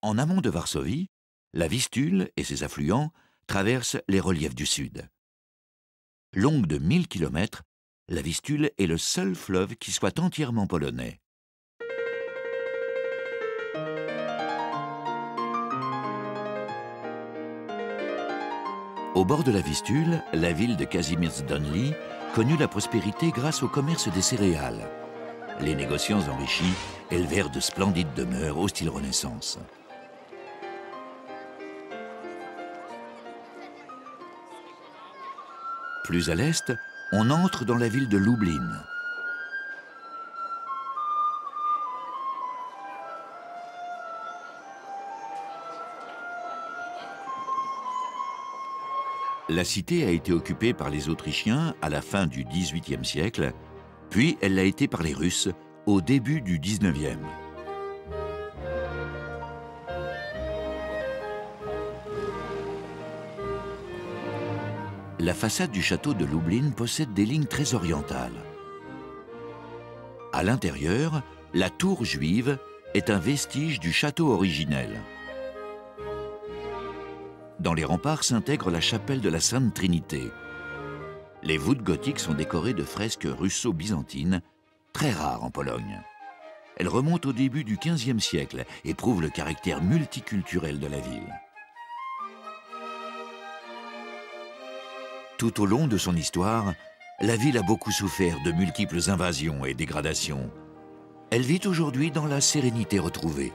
En amont de Varsovie, la Vistule et ses affluents traversent les reliefs du sud. Longue de 1000 km, la Vistule est le seul fleuve qui soit entièrement polonais. Au bord de la Vistule, la ville de Kazimierz Dolny connut la prospérité grâce au commerce des céréales. Les négociants enrichis élevèrent de splendides demeures au style Renaissance. Plus à l'est, on entre dans la ville de Lublin. La cité a été occupée par les Autrichiens à la fin du XVIIIe siècle, puis elle l'a été par les Russes au début du XIXe. La façade du château de Lublin possède des lignes très orientales. À l'intérieur, la tour juive est un vestige du château originel. Dans les remparts s'intègre la chapelle de la Sainte Trinité. Les voûtes gothiques sont décorées de fresques russo-byzantines, très rares en Pologne. Elles remontent au début du XVe siècle et prouvent le caractère multiculturel de la ville. Tout au long de son histoire, la ville a beaucoup souffert de multiples invasions et dégradations. Elle vit aujourd'hui dans la sérénité retrouvée.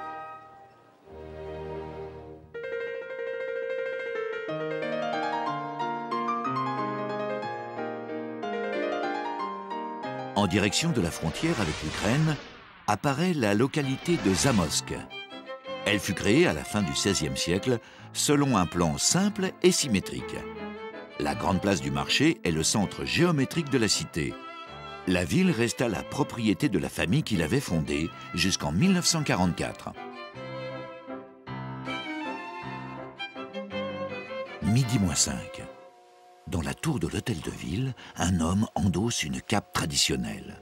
En direction de la frontière avec l'Ukraine, apparaît la localité de Zamość. Elle fut créée à la fin du XVIe siècle selon un plan simple et symétrique. La grande place du marché est le centre géométrique de la cité. La ville resta la propriété de la famille qui l'avait fondée jusqu'en 1944. Midi moins 5. Dans la tour de l'hôtel de ville, un homme endosse une cape traditionnelle.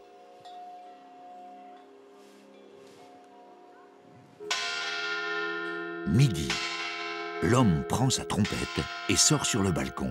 Midi. L'homme prend sa trompette et sort sur le balcon.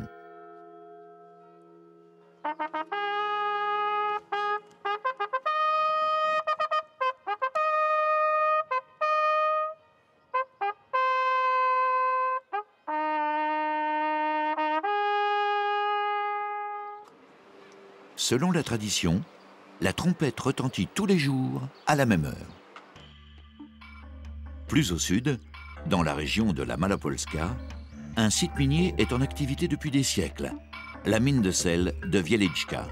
Selon la tradition, la trompette retentit tous les jours à la même heure. Plus au sud, dans la région de la Malopolska, un site minier est en activité depuis des siècles, la mine de sel de Wieliczka.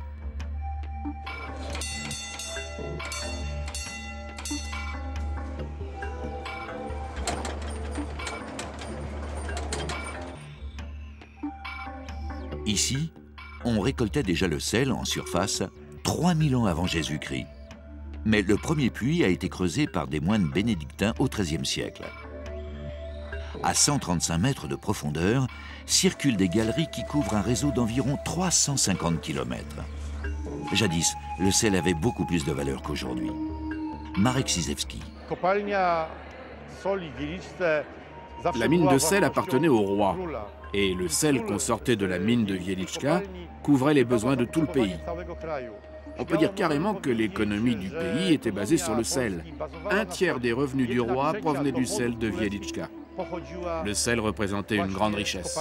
Ici, on récoltait déjà le sel en surface 3000 ans avant Jésus-Christ. Mais le premier puits a été creusé par des moines bénédictins au XIIIe siècle. À 135 mètres de profondeur, circulent des galeries qui couvrent un réseau d'environ 350 km. Jadis, le sel avait beaucoup plus de valeur qu'aujourd'hui. Marek Sizewski. La mine de sel appartenait au roi, et le sel qu'on sortait de la mine de Wieliczka couvrait les besoins de tout le pays. On peut dire carrément que l'économie du pays était basée sur le sel. Un tiers des revenus du roi provenaient du sel de Wieliczka. Le sel représentait une grande richesse.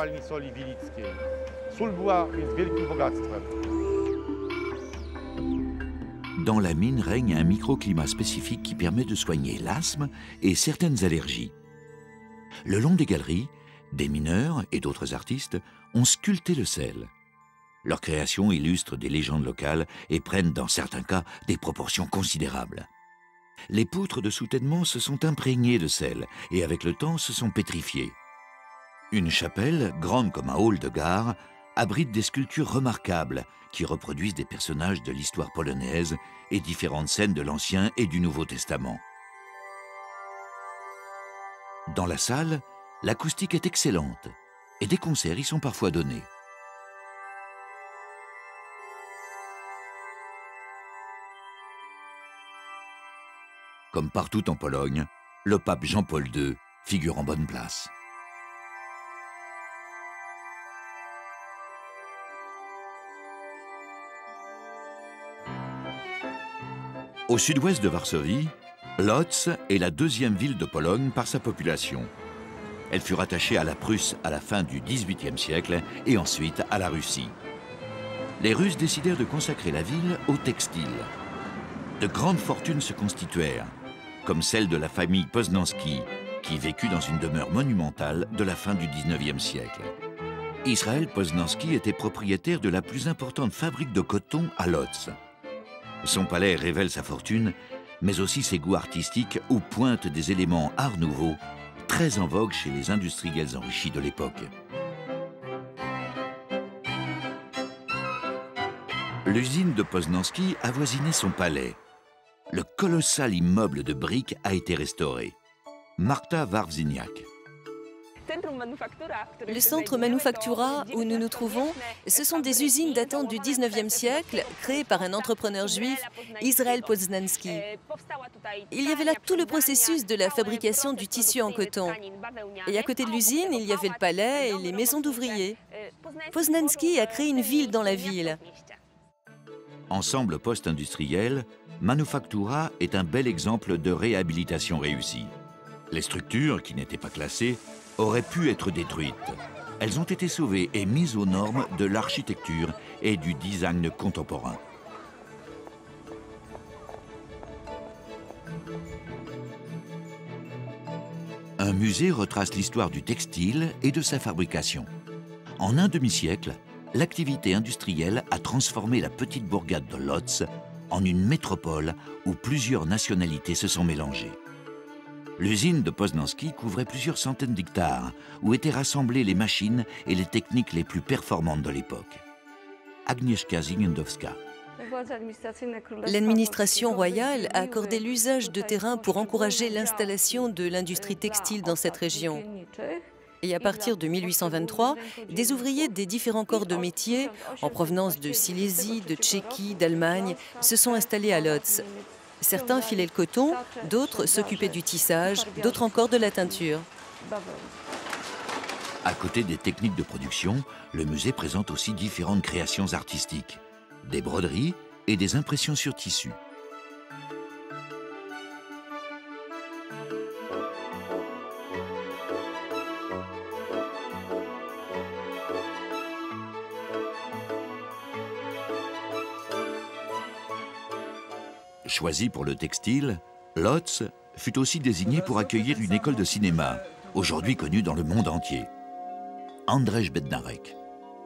Dans la mine règne un microclimat spécifique qui permet de soigner l'asthme et certaines allergies. Le long des galeries, des mineurs et d'autres artistes ont sculpté le sel. Leurs créations illustrent des légendes locales et prennent dans certains cas des proportions considérables. Les poutres de soutènement se sont imprégnées de sel et avec le temps se sont pétrifiées. Une chapelle, grande comme un hall de gare, abrite des sculptures remarquables qui reproduisent des personnages de l'histoire polonaise et différentes scènes de l'Ancien et du Nouveau Testament. Dans la salle, l'acoustique est excellente et des concerts y sont parfois donnés. Comme partout en Pologne, le pape Jean-Paul II figure en bonne place. Au sud-ouest de Varsovie, Łódź est la deuxième ville de Pologne par sa population. Elle fut rattachée à la Prusse à la fin du XVIIIe siècle et ensuite à la Russie. Les Russes décidèrent de consacrer la ville au textile. De grandes fortunes se constituèrent, comme celle de la famille Poznański, qui vécut dans une demeure monumentale de la fin du XIXe siècle. Israël Poznański était propriétaire de la plus importante fabrique de coton à Łódź. Son palais révèle sa fortune, mais aussi ses goûts artistiques où pointent des éléments art nouveau, très en vogue chez les industriels enrichis de l'époque. L'usine de Poznański avoisinait son palais. Le colossal immeuble de briques a été restauré. Marta Wawrzyniak. Le centre Manufaktura où nous nous trouvons, ce sont des usines datant du 19e siècle, créées par un entrepreneur juif, Israël Poznański. Il y avait là tout le processus de la fabrication du tissu en coton. Et à côté de l'usine, il y avait le palais et les maisons d'ouvriers. Poznański a créé une ville dans la ville. Ensemble post-industriel, Manufaktura est un bel exemple de réhabilitation réussie. Les structures, qui n'étaient pas classées, auraient pu être détruites. Elles ont été sauvées et mises aux normes de l'architecture et du design contemporain. Un musée retrace l'histoire du textile et de sa fabrication. En un demi-siècle, l'activité industrielle a transformé la petite bourgade de Łódź en une métropole où plusieurs nationalités se sont mélangées. L'usine de Poznański couvrait plusieurs centaines d'hectares où étaient rassemblées les machines et les techniques les plus performantes de l'époque. Agnieszka Zingendowska. L'administration royale a accordé l'usage de terrains pour encourager l'installation de l'industrie textile dans cette région. Et à partir de 1823, des ouvriers des différents corps de métier, en provenance de Silésie, de Tchéquie, d'Allemagne, se sont installés à Łódź. Certains filaient le coton, d'autres s'occupaient du tissage, d'autres encore de la teinture. À côté des techniques de production, le musée présente aussi différentes créations artistiques, des broderies et des impressions sur tissu. Choisi pour le textile, Łódź fut aussi désigné pour accueillir une école de cinéma, aujourd'hui connue dans le monde entier. Andrzej Bednarek.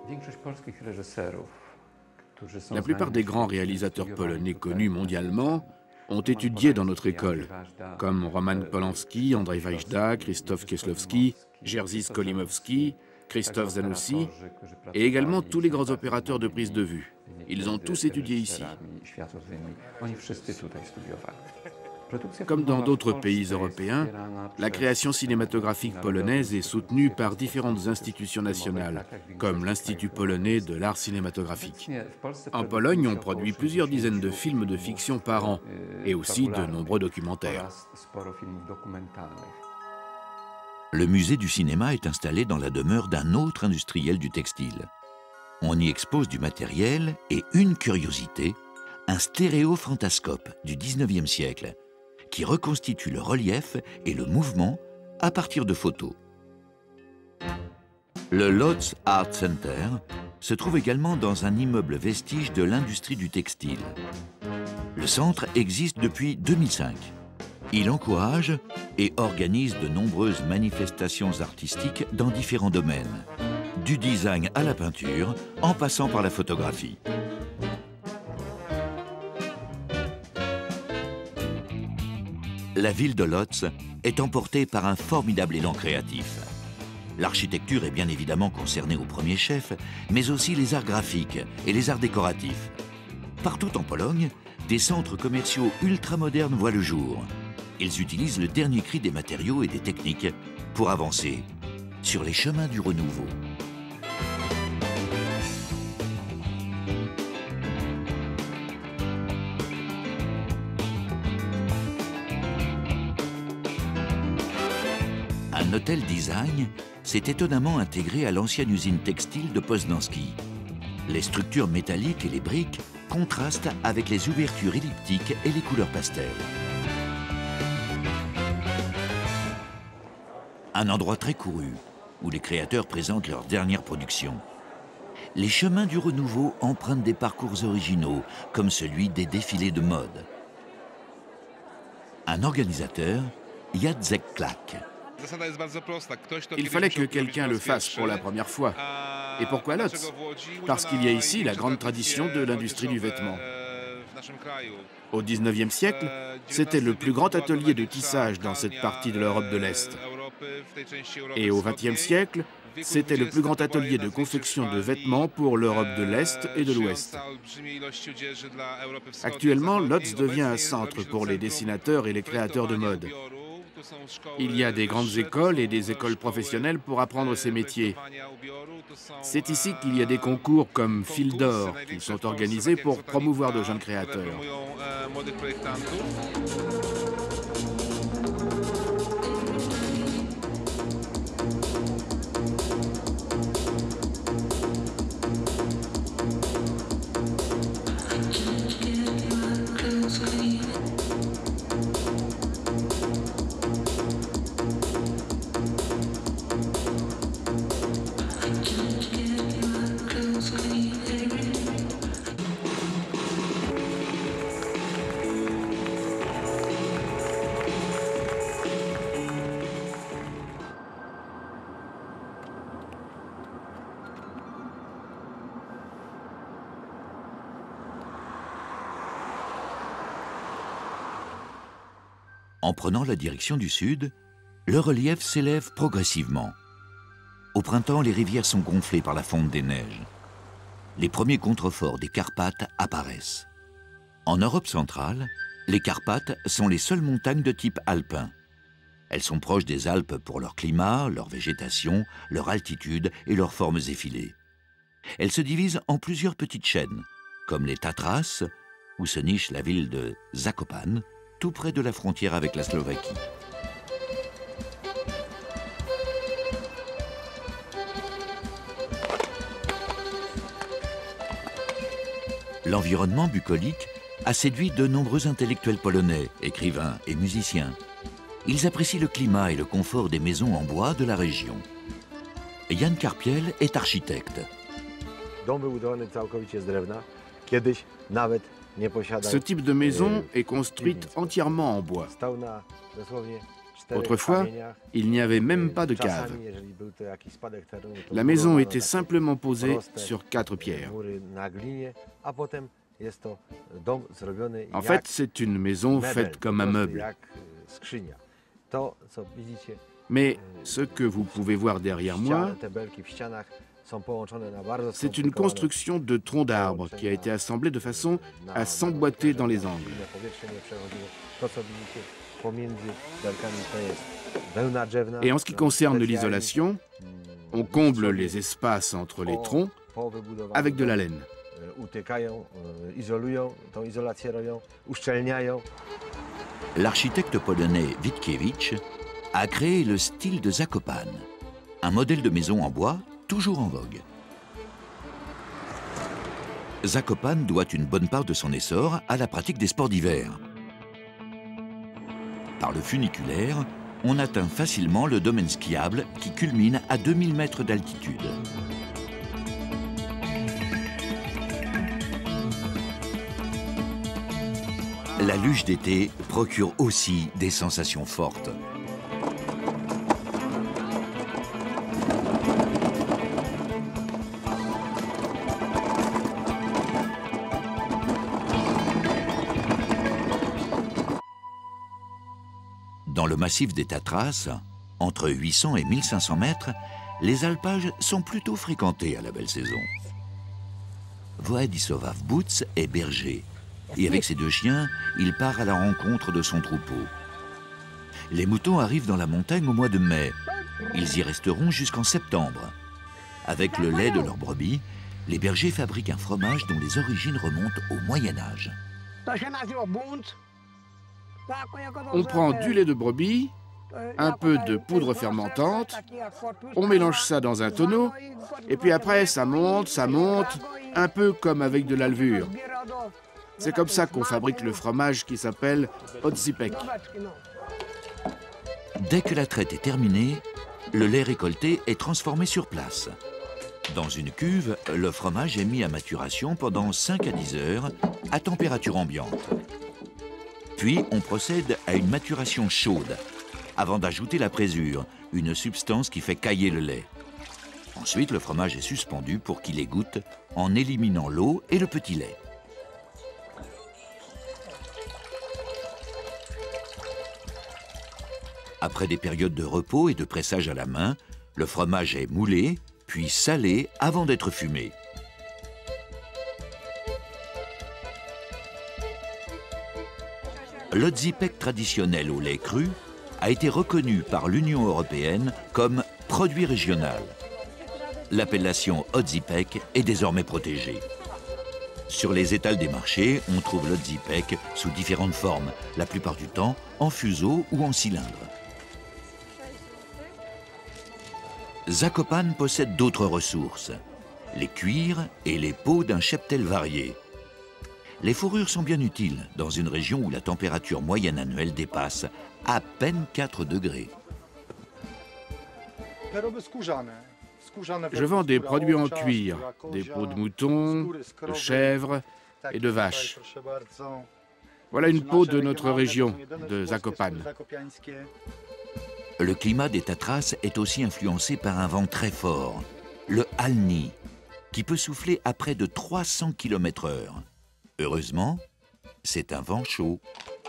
La plupart des grands réalisateurs polonais connus mondialement ont étudié dans notre école, comme Roman Polanski, Andrzej Wajda, Krzysztof Kieślowski, Jerzy Skolimowski, Krzysztof Zanussi, et également tous les grands opérateurs de prise de vue. Ils ont tous étudié ici. Comme dans d'autres pays européens, la création cinématographique polonaise est soutenue par différentes institutions nationales, comme l'Institut polonais de l'art cinématographique. En Pologne, on produit plusieurs dizaines de films de fiction par an, et aussi de nombreux documentaires. Le musée du cinéma est installé dans la demeure d'un autre industriel du textile. On y expose du matériel et une curiosité, un stéréofantascope du 19e siècle, qui reconstitue le relief et le mouvement à partir de photos. Le Łódź Art Center se trouve également dans un immeuble vestige de l'industrie du textile. Le centre existe depuis 2005. Il encourage et organise de nombreuses manifestations artistiques dans différents domaines, du design à la peinture, en passant par la photographie. La ville de Łódź est emportée par un formidable élan créatif. L'architecture est bien évidemment concernée au premier chef, mais aussi les arts graphiques et les arts décoratifs. Partout en Pologne, des centres commerciaux ultramodernes voient le jour. Ils utilisent le dernier cri des matériaux et des techniques pour avancer sur les chemins du renouveau. un hôtel design s'est étonnamment intégré à l'ancienne usine textile de Poznański. Les structures métalliques et les briques contrastent avec les ouvertures elliptiques et les couleurs pastel. Un endroit très couru, où les créateurs présentent leur dernière production. Les chemins du renouveau empruntent des parcours originaux, comme celui des défilés de mode. Un organisateur, Jacek Klak. Il fallait que quelqu'un le fasse pour la première fois. Et pourquoi Łódź? Parce qu'il y a ici la grande tradition de l'industrie du vêtement. Au XIXe siècle, c'était le plus grand atelier de tissage dans cette partie de l'Europe de l'Est. Et au XXe siècle, c'était le plus grand atelier de confection de vêtements pour l'Europe de l'Est et de l'Ouest. Actuellement, Łódź devient un centre pour les dessinateurs et les créateurs de mode. Il y a des grandes écoles et des écoles professionnelles pour apprendre ces métiers. C'est ici qu'il y a des concours comme Fil d'Or qui sont organisés pour promouvoir de jeunes créateurs. En prenant la direction du sud, le relief s'élève progressivement. Au printemps, les rivières sont gonflées par la fonte des neiges. Les premiers contreforts des Carpates apparaissent. En Europe centrale, les Carpates sont les seules montagnes de type alpin. Elles sont proches des Alpes pour leur climat, leur végétation, leur altitude et leurs formes effilées. Elles se divisent en plusieurs petites chaînes, comme les Tatras, où se niche la ville de Zakopane, tout près de la frontière avec la Slovaquie. L'environnement bucolique a séduit de nombreux intellectuels polonais, écrivains et musiciens. Ils apprécient le climat et le confort des maisons en bois de la région. Jan Karpiel est architecte. Ce type de maison est construite entièrement en bois. Autrefois, il n'y avait même pas de cave. La maison était simplement posée sur 4 pierres. En fait, c'est une maison faite comme un meuble. Mais ce que vous pouvez voir derrière moi, c'est une construction de troncs d'arbres qui a été assemblée de façon à s'emboîter dans les angles. Et en ce qui concerne l'isolation, on comble les espaces entre les troncs avec de la laine. L'architecte polonais Witkiewicz a créé le style de Zakopane, un modèle de maison en bois toujours en vogue. Zakopane doit une bonne part de son essor à la pratique des sports d'hiver. Par le funiculaire, on atteint facilement le domaine skiable qui culmine à 2000 mètres d'altitude. La luge d'été procure aussi des sensations fortes. Dans le massif des Tatras, entre 800 et 1500 mètres, les alpages sont plutôt fréquentés à la belle saison. Władysław Butz est berger, et avec ses 2 chiens, il part à la rencontre de son troupeau. Les moutons arrivent dans la montagne au mois de mai. Ils y resteront jusqu'en septembre. Avec le lait de leurs brebis, les bergers fabriquent un fromage dont les origines remontent au Moyen-Âge. On prend du lait de brebis un peu de poudre fermentante, on mélange ça dans un tonneau, et puis après ça monte, un peu comme avec de la levure. C'est comme ça qu'on fabrique le fromage qui s'appelle odzipek. Dès que la traite est terminée, le lait récolté est transformé sur place. Dans une cuve, le fromage est mis à maturation pendant 5 à 10 heures à température ambiante. Puis on procède à une maturation chaude avant d'ajouter la présure, une substance qui fait cailler le lait. Ensuite, le fromage est suspendu pour qu'il égoutte en éliminant l'eau et le petit lait. Après des périodes de repos et de pressage à la main, le fromage est moulé, puis salé avant d'être fumé. L'odzipek traditionnel au lait cru a été reconnu par l'Union européenne comme produit régional. L'appellation odzipek est désormais protégée. Sur les étals des marchés, on trouve l'odzipek sous différentes formes, la plupart du temps en fuseau ou en cylindre. Zakopane possède d'autres ressources, les cuirs et les peaux d'un cheptel varié. Les fourrures sont bien utiles dans une région où la température moyenne annuelle dépasse à peine 4 degrés. Je vends des produits en cuir, des peaux de mouton, de chèvre et de vache. Voilà une peau de notre région, de Zakopane. Le climat des Tatras est aussi influencé par un vent très fort, le Halni, qui peut souffler à près de 300 km/h. Heureusement, c'est un vent chaud.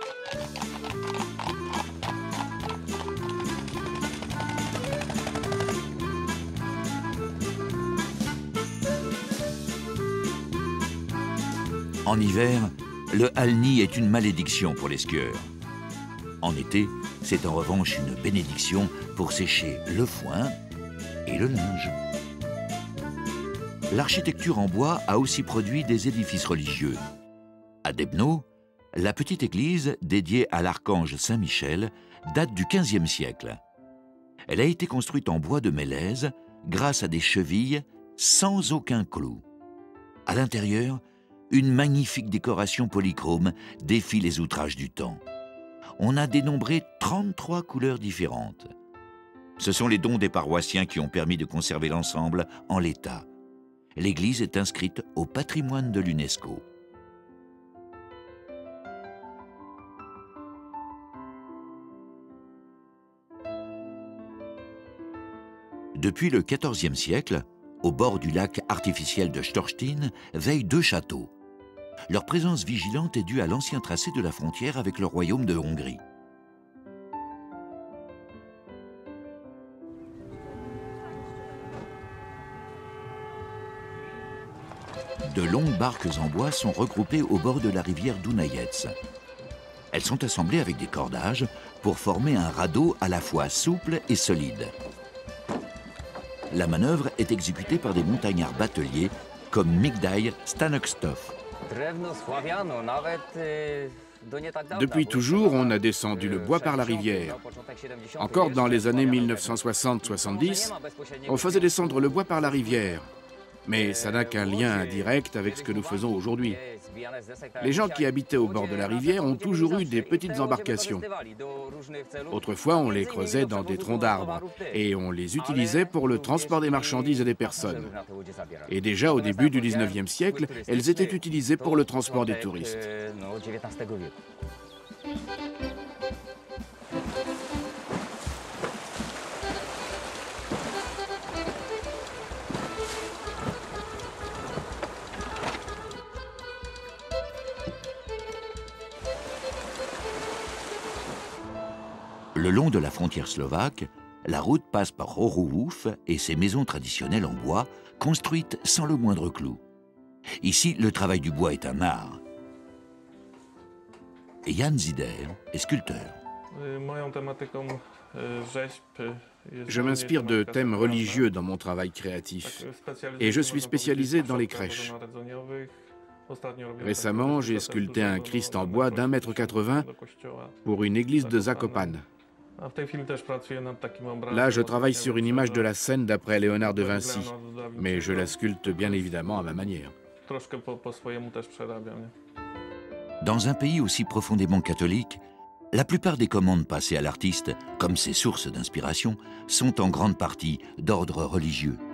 En hiver, le Halni est une malédiction pour les skieurs. En été, c'est en revanche une bénédiction pour sécher le foin et le linge. L'architecture en bois a aussi produit des édifices religieux. À Debno, la petite église dédiée à l'archange Saint-Michel date du XVe siècle. Elle a été construite en bois de mélèze grâce à des chevilles sans aucun clou. À l'intérieur, une magnifique décoration polychrome défie les outrages du temps. On a dénombré 33 couleurs différentes. Ce sont les dons des paroissiens qui ont permis de conserver l'ensemble en l'état. L'église est inscrite au patrimoine de l'UNESCO. Depuis le XIVe siècle, au bord du lac artificiel de Storstin, veillent 2 châteaux. Leur présence vigilante est due à l'ancien tracé de la frontière avec le royaume de Hongrie. De longues barques en bois sont regroupées au bord de la rivière Dunajec. Elles sont assemblées avec des cordages pour former un radeau à la fois souple et solide. La manœuvre est exécutée par des montagnards bateliers comme Migdaj Stanokstov. Depuis toujours, on a descendu le bois par la rivière. Encore dans les années 1960-70, on faisait descendre le bois par la rivière. Mais ça n'a qu'un lien indirect avec ce que nous faisons aujourd'hui. Les gens qui habitaient au bord de la rivière ont toujours eu des petites embarcations. Autrefois, on les creusait dans des troncs d'arbres et on les utilisait pour le transport des marchandises et des personnes. Et déjà au début du XIXe siècle, elles étaient utilisées pour le transport des touristes. Le long de la frontière slovaque, la route passe par Horohův et ses maisons traditionnelles en bois, construites sans le moindre clou. Ici, le travail du bois est un art. Et Jan Zider est sculpteur. Je m'inspire de thèmes religieux dans mon travail créatif. Et je suis spécialisé dans les crèches. Récemment, j'ai sculpté un Christ en bois d'1,80 m pour une église de Zakopane. Là, je travaille sur une image de la Seine d'après Léonard de Vinci, mais je la sculpte bien évidemment à ma manière. Dans un pays aussi profondément catholique, la plupart des commandes passées à l'artiste, comme ses sources d'inspiration, sont en grande partie d'ordre religieux.